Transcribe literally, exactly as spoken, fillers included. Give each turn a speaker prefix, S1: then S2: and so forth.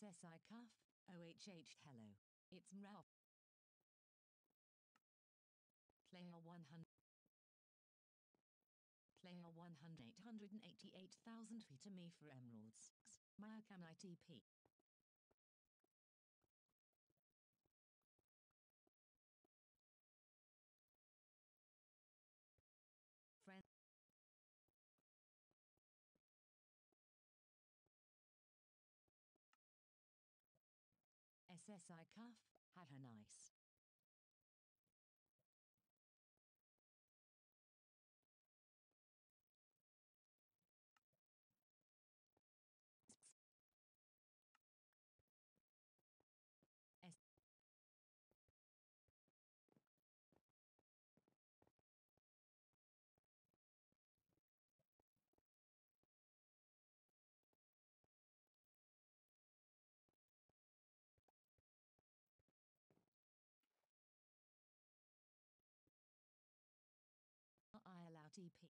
S1: S I cuff, O H H hello. It's Ralph. Player one hundred. Player one hundred eight hundred eighty-eight thousand feet to me for emeralds. My can I T P. Friend. S S I cuff, haha nice. S I allow T P.